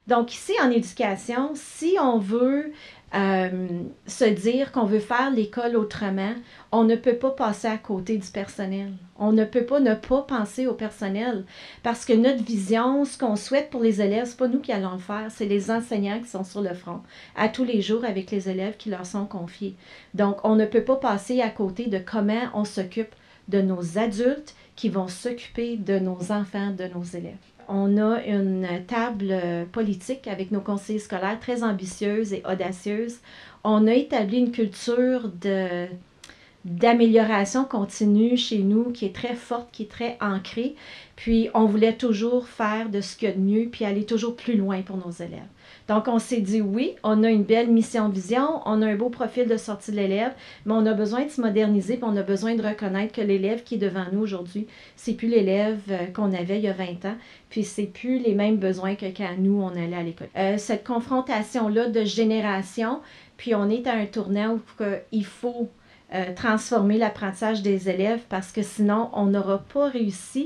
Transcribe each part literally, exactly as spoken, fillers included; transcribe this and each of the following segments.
Donc ici, en éducation, si on veut euh, se dire qu'on veut faire l'école autrement, on ne peut pas passer à côté du personnel. On ne peut pas ne pas penser au personnel parce que notre vision, ce qu'on souhaite pour les élèves, c'est pas nous qui allons le faire, c'est les enseignants qui sont sur le front à tous les jours avec les élèves qui leur sont confiés. Donc, on ne peut pas passer à côté de comment on s'occupe de nos adultes qui vont s'occuper de nos enfants, de nos élèves. On a une table politique avec nos conseillers scolaires très ambitieuse et audacieuse. On a établi une culture de, d'amélioration continue chez nous qui est très forte, qui est très ancrée. Puis on voulait toujours faire de ce qu'il y a de mieux, puis aller toujours plus loin pour nos élèves. Donc on s'est dit oui, on a une belle mission-vision, on a un beau profil de sortie de l'élève, mais on a besoin de se moderniser, puis on a besoin de reconnaître que l'élève qui est devant nous aujourd'hui, c'est plus l'élève qu'on avait il y a vingt ans, puis c'est plus les mêmes besoins que quand nous, on allait à l'école. Euh, cette confrontation-là de génération, puis on est à un tournant où il faut Euh, transformer l'apprentissage des élèves parce que sinon, on n'aura pas réussi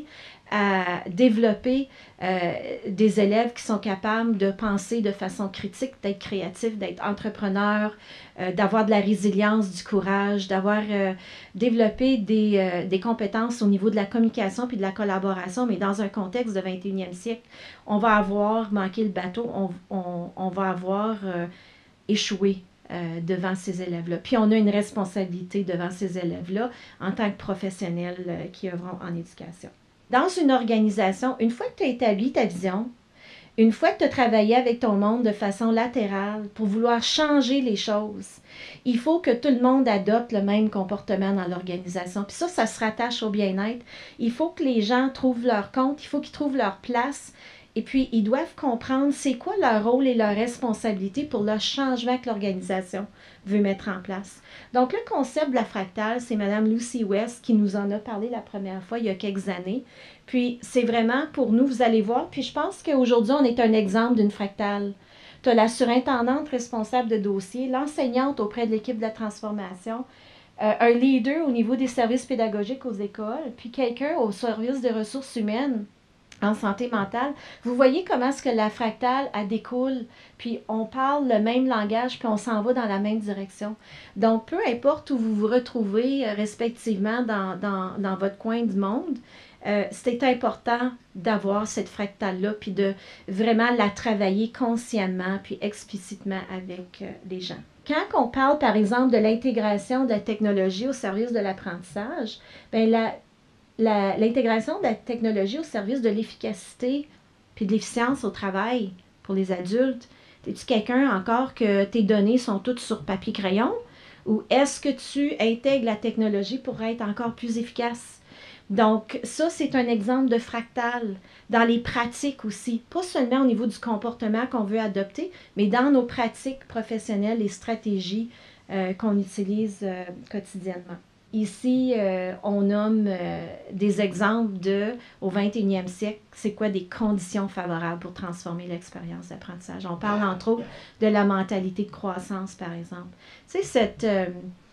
à développer euh, des élèves qui sont capables de penser de façon critique, d'être créatifs, d'être entrepreneurs, euh, d'avoir de la résilience, du courage, d'avoir euh, développé des, euh, des compétences au niveau de la communication puis de la collaboration, mais dans un contexte de vingt et unième siècle, on va avoir manqué le bateau, on, on, on va avoir euh, échoué Euh, devant ces élèves-là. Puis on a une responsabilité devant ces élèves-là en tant que professionnels euh, qui œuvront en éducation. Dans une organisation, une fois que tu as établi ta vision, une fois que tu as travaillé avec ton monde de façon latérale pour vouloir changer les choses, il faut que tout le monde adopte le même comportement dans l'organisation. Puis ça, ça se rattache au bien-être. Il faut que les gens trouvent leur compte, il faut qu'ils trouvent leur place. Et puis, ils doivent comprendre c'est quoi leur rôle et leur responsabilité pour le changement que l'organisation veut mettre en place. Donc, le concept de la fractale, c'est Mme Lucy West qui nous en a parlé la première fois il y a quelques années. Puis, c'est vraiment pour nous, vous allez voir, puis je pense qu'aujourd'hui, on est un exemple d'une fractale. Tu as la surintendante responsable de dossier, l'enseignante auprès de l'équipe de la transformation, euh, un leader au niveau des services pédagogiques aux écoles, puis quelqu'un au service des ressources humaines en santé mentale. Vous voyez comment est-ce que la fractale, elle découle, puis on parle le même langage, puis on s'en va dans la même direction. Donc, peu importe où vous vous retrouvez euh, respectivement dans, dans, dans votre coin du monde, euh, c'est important d'avoir cette fractale-là, puis de vraiment la travailler consciemment, puis explicitement avec euh, les gens. Quand on parle, par exemple, de l'intégration de la technologie au service de l'apprentissage, bien, la l'intégration de la technologie au service de l'efficacité puis de l'efficience au travail pour les adultes. Es-tu quelqu'un encore que tes données sont toutes sur papier-crayon? Ou est-ce que tu intègres la technologie pour être encore plus efficace? Donc, ça, c'est un exemple de fractal dans les pratiques aussi. Pas seulement au niveau du comportement qu'on veut adopter, mais dans nos pratiques professionnelles et stratégies euh, qu'on utilise euh, quotidiennement. Ici, euh, on nomme euh, des exemples de, au vingt et unième siècle, c'est quoi des conditions favorables pour transformer l'expérience d'apprentissage. On parle entre autres de la mentalité de croissance, par exemple. Tu sais, cette, euh,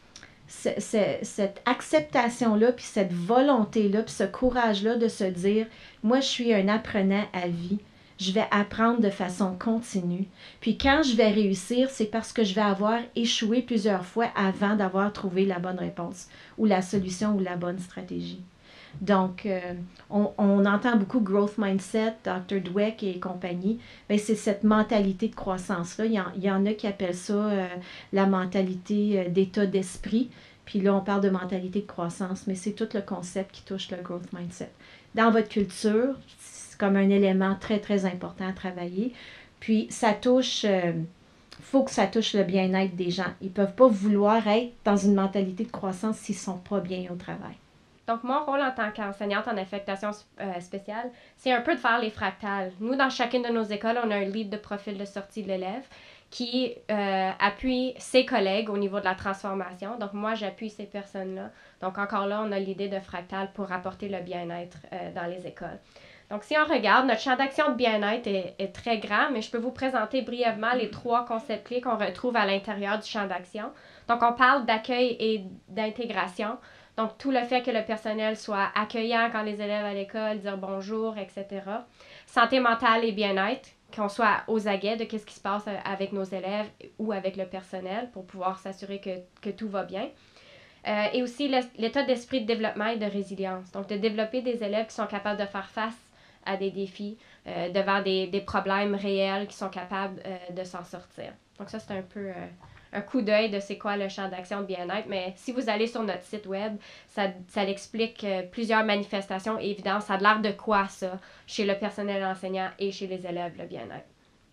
c- c- cette acceptation-là, puis cette volonté-là, puis ce courage-là de se dire, moi, je suis un apprenant à vie. Je vais apprendre de façon continue. Puis quand je vais réussir, c'est parce que je vais avoir échoué plusieurs fois avant d'avoir trouvé la bonne réponse ou la solution ou la bonne stratégie. Donc, euh, on, on entend beaucoup growth mindset, docteur Dweck et compagnie. Bien, c'est cette mentalité de croissance-là. Il y en, il y en a qui appellent ça euh, la mentalité euh, d'état d'esprit. Puis là, on parle de mentalité de croissance, mais c'est tout le concept qui touche le growth mindset. Dans votre culture, c'est comme un élément très, très important à travailler. Puis, ça touche... Euh, faut que ça touche le bien-être des gens. Ils ne peuvent pas vouloir être dans une mentalité de croissance s'ils ne sont pas bien au travail. Donc, mon rôle en tant qu'enseignante en affectation euh, spéciale, c'est un peu de faire les fractales. Nous, dans chacune de nos écoles, on a un lead de profil de sortie de l'élève qui euh, appuie ses collègues au niveau de la transformation. Donc, moi, j'appuie ces personnes-là. Donc, encore là, on a l'idée de fractal pour apporter le bien-être euh, dans les écoles. Donc, si on regarde, notre champ d'action de bien-être est, est très grand, mais je peux vous présenter brièvement les trois concepts clés qu'on retrouve à l'intérieur du champ d'action. Donc, on parle d'accueil et d'intégration. Donc, tout le fait que le personnel soit accueillant quand les élèves à l'école, dire bonjour, et cetera. Santé mentale et bien-être, qu'on soit aux aguets de ce qui se passe avec nos élèves ou avec le personnel pour pouvoir s'assurer que, que tout va bien. Euh, et aussi l'état d'esprit de développement et de résilience. Donc, de développer des élèves qui sont capables de faire face à des défis, euh, devant des, des problèmes réels, qui sont capables euh, de s'en sortir. Donc, ça, c'est un peu euh, un coup d'œil de c'est quoi le champ d'action de bien-être. Mais si vous allez sur notre site web, ça, ça l'explique euh, plusieurs manifestations et évidences. Ça a l'air de quoi, ça, chez le personnel enseignant et chez les élèves, le bien-être.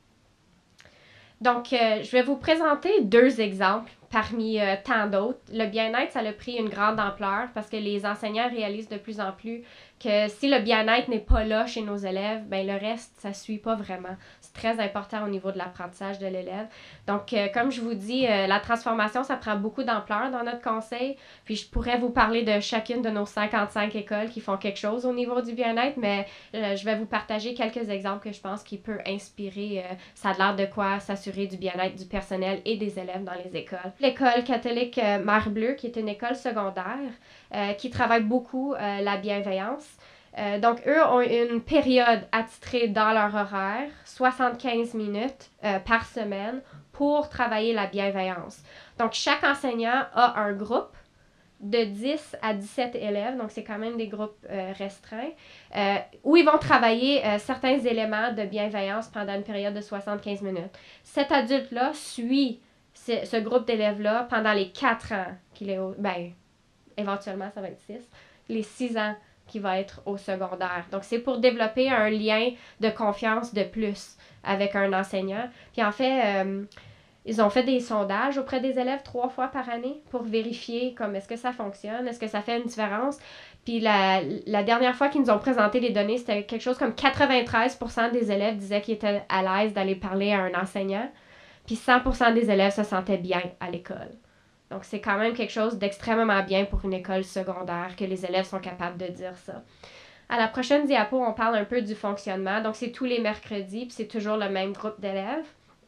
Donc, euh, je vais vous présenter deux exemples parmi euh, tant d'autres. Le bien-être, ça a pris une grande ampleur parce que les enseignants réalisent de plus en plus que si le bien-être n'est pas là chez nos élèves, ben le reste, ça ne suit pas vraiment. C'est très important au niveau de l'apprentissage de l'élève. Donc, euh, comme je vous dis, euh, la transformation, ça prend beaucoup d'ampleur dans notre conseil. Puis, je pourrais vous parler de chacune de nos cinquante-cinq écoles qui font quelque chose au niveau du bien-être, mais euh, je vais vous partager quelques exemples que je pense qui peuvent inspirer. Euh, ça a l'air de quoi s'assurer du bien-être du personnel et des élèves dans les écoles. L'école catholique euh, Mère Bleue, qui est une école secondaire, euh, qui travaille beaucoup euh, la bienveillance. Euh, donc, eux ont une période attitrée dans leur horaire, soixante-quinze minutes euh, par semaine, pour travailler la bienveillance. Donc, chaque enseignant a un groupe de dix à dix-sept élèves, donc c'est quand même des groupes euh, restreints, euh, où ils vont travailler euh, certains éléments de bienveillance pendant une période de soixante-quinze minutes. Cet adulte-là suit ce, ce groupe d'élèves-là pendant les quatre ans qu'il est au... Ben, éventuellement, ça va être six. Les six ans qu'il va être au secondaire. Donc, c'est pour développer un lien de confiance de plus avec un enseignant. Puis en fait... Euh, Ils ont fait des sondages auprès des élèves trois fois par année pour vérifier comme est-ce que ça fonctionne, est-ce que ça fait une différence. Puis la, la dernière fois qu'ils nous ont présenté les données, c'était quelque chose comme quatre-vingt-treize pour cent des élèves disaient qu'ils étaient à l'aise d'aller parler à un enseignant. Puis cent pour cent des élèves se sentaient bien à l'école. Donc c'est quand même quelque chose d'extrêmement bien pour une école secondaire que les élèves sont capables de dire ça. À la prochaine diapo, on parle un peu du fonctionnement. Donc c'est tous les mercredis, puis c'est toujours le même groupe d'élèves.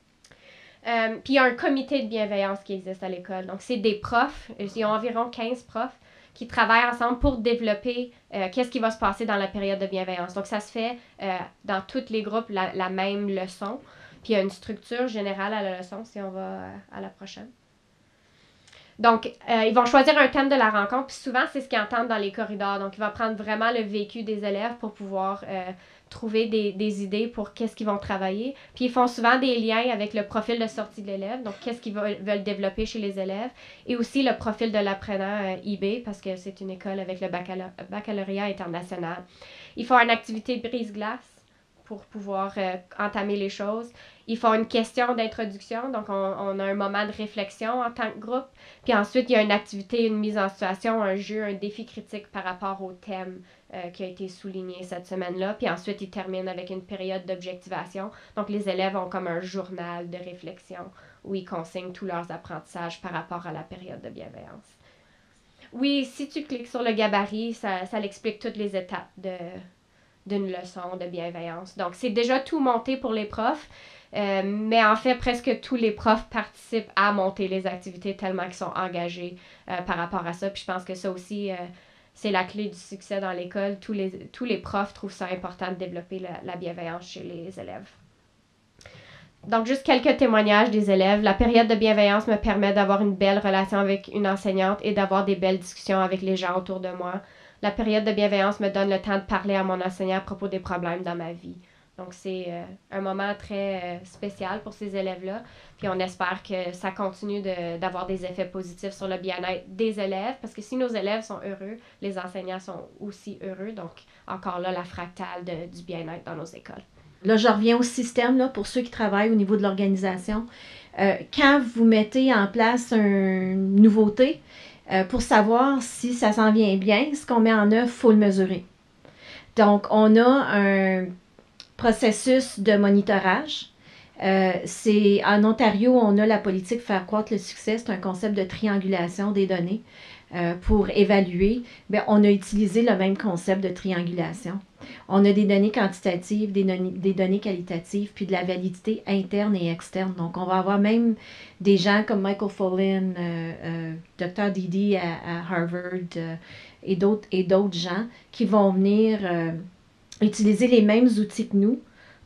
Euh, puis il y a un comité de bienveillance qui existe à l'école. Donc, c'est des profs, ils ont environ quinze profs qui travaillent ensemble pour développer euh, qu'est-ce qui va se passer dans la période de bienveillance. Donc, ça se fait euh, dans tous les groupes la, la même leçon. Puis il y a une structure générale à la leçon, si on va à la prochaine. Donc, euh, ils vont choisir un thème de la rencontre, puis souvent, c'est ce qu'ils entendent dans les corridors. Donc, ils vont prendre vraiment le vécu des élèves pour pouvoir euh, trouver des, des idées pour qu'est-ce qu'ils vont travailler. Puis, ils font souvent des liens avec le profil de sortie de l'élève, donc qu'est-ce qu'ils veulent, veulent développer chez les élèves, et aussi le profil de l'apprenant euh, I B, parce que c'est une école avec le baccalauréat, baccalauréat international. Ils font une activité brise-glace pour pouvoir euh, entamer les choses. Ils font une question d'introduction, donc on, on a un moment de réflexion en tant que groupe. Puis ensuite, il y a une activité, une mise en situation, un jeu, un défi critique par rapport au thème euh, qui a été souligné cette semaine-là. Puis ensuite, ils terminent avec une période d'objectivation. Donc les élèves ont comme un journal de réflexion où ils consignent tous leurs apprentissages par rapport à la période de bienveillance. Oui, si tu cliques sur le gabarit, ça, ça l'explique toutes les étapes de... d'une leçon de bienveillance. Donc, c'est déjà tout monté pour les profs, euh, mais en fait, presque tous les profs participent à monter les activités tellement qu'ils sont engagés euh, par rapport à ça. Puis je pense que ça aussi, euh, c'est la clé du succès dans l'école. Tous les, tous les profs trouvent ça important de développer la, la bienveillance chez les élèves. Donc, juste quelques témoignages des élèves. La période de bienveillance me permet d'avoir une belle relation avec une enseignante et d'avoir des belles discussions avec les gens autour de moi. La période de bienveillance me donne le temps de parler à mon enseignant à propos des problèmes dans ma vie. Donc, c'est euh, un moment très euh, spécial pour ces élèves-là. Puis, on espère que ça continue de, d'avoir des effets positifs sur le bien-être des élèves. Parce que si nos élèves sont heureux, les enseignants sont aussi heureux. Donc, encore là, la fractale de, du bien-être dans nos écoles. Là, je reviens au système, là, pour ceux qui travaillent au niveau de l'organisation. Euh, quand vous mettez en place une nouveauté, euh, pour savoir si ça s'en vient bien, ce qu'on met en œuvre, il faut le mesurer. Donc, on a un processus de monitorage. Euh, c'est, en Ontario, on a la politique Faire croître le succès. C'est un concept de triangulation des données euh, pour évaluer. Bien, on a utilisé le même concept de triangulation. On a des données quantitatives, des, données, des données qualitatives, puis de la validité interne et externe. Donc, on va avoir même des gens comme Michael Follin, euh, euh, docteur Didi à, à Harvard euh, et, d'autres, et d'autres gens qui vont venir euh, utiliser les mêmes outils que nous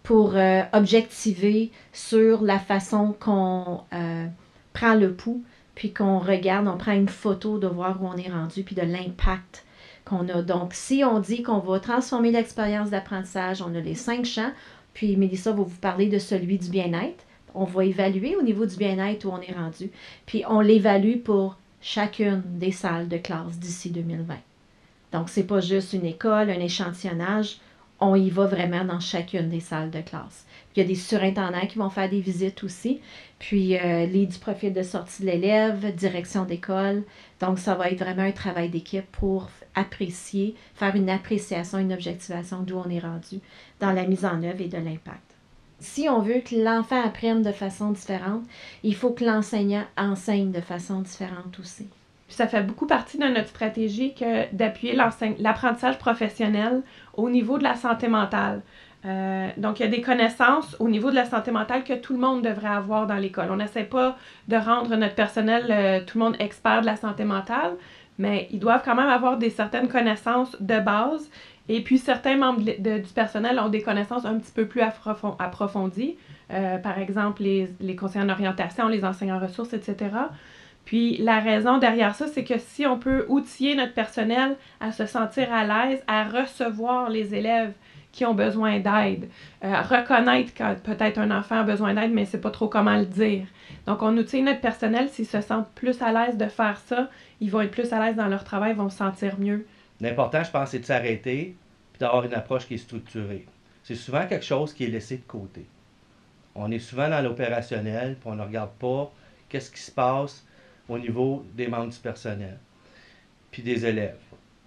pour euh, objectiver sur la façon qu'on euh, prend le pouls, puis qu'on regarde, on prend une photo de voir où on est rendu, puis de l'impact qu'on a. Donc, si on dit qu'on va transformer l'expérience d'apprentissage, on a les cinq champs, puis Mélissa va vous parler de celui du bien-être. On va évaluer au niveau du bien-être où on est rendu, puis on l'évalue pour chacune des salles de classe d'ici deux mille vingt. Donc, c'est pas juste une école, un échantillonnage, on y va vraiment dans chacune des salles de classe. Puis, il y a des surintendants qui vont faire des visites aussi, puis euh, lead du profil de sortie de l'élève, direction d'école. Donc, ça va être vraiment un travail d'équipe pour apprécier, faire une appréciation, une objectivation d'où on est rendu dans la mise en œuvre et de l'impact. Si on veut que l'enfant apprenne de façon différente, il faut que l'enseignant enseigne de façon différente aussi. Puis ça fait beaucoup partie de notre stratégie que d'appuyer l'apprentissage professionnel au niveau de la santé mentale. Euh, donc, il y a des connaissances au niveau de la santé mentale que tout le monde devrait avoir dans l'école. On n'essaie pas de rendre notre personnel, euh, tout le monde expert de la santé mentale, mais ils doivent quand même avoir des certaines connaissances de base. Et puis, certains membres de, de, du personnel ont des connaissances un petit peu plus approfondies. Euh, par exemple, les, les conseillers en orientation, les enseignants en ressources, et cetera. Puis, la raison derrière ça, c'est que si on peut outiller notre personnel à se sentir à l'aise, à recevoir les élèves qui ont besoin d'aide, euh, reconnaître quand peut-être un enfant a besoin d'aide, mais ne sait pas trop comment le dire. Donc, on outille notre personnel, s'ils se sentent plus à l'aise de faire ça, ils vont être plus à l'aise dans leur travail, ils vont se sentir mieux. L'important, je pense, c'est de s'arrêter et d'avoir une approche qui est structurée. C'est souvent quelque chose qui est laissé de côté. On est souvent dans l'opérationnel, puis on ne regarde pas qu'est-ce qui se passe au niveau des membres du personnel, puis des élèves.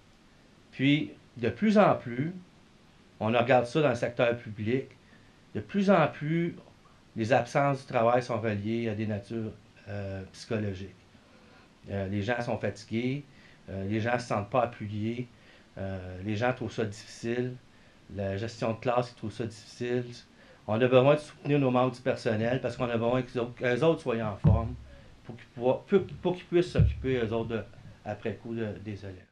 Puis, de plus en plus, on regarde ça dans le secteur public, de plus en plus, les absences du travail sont reliées à des natures euh, psychologiques. Euh, les gens sont fatigués, euh, les gens ne se sentent pas appuyés, euh, les gens trouvent ça difficile, la gestion de classe, ils trouvent ça difficile. On a besoin de soutenir nos membres du personnel parce qu'on a besoin qu'eux autres soient en forme pour qu'ils, pour, pour qu'ils puissent s'occuper, eux autres, de, après coup, de, des élèves.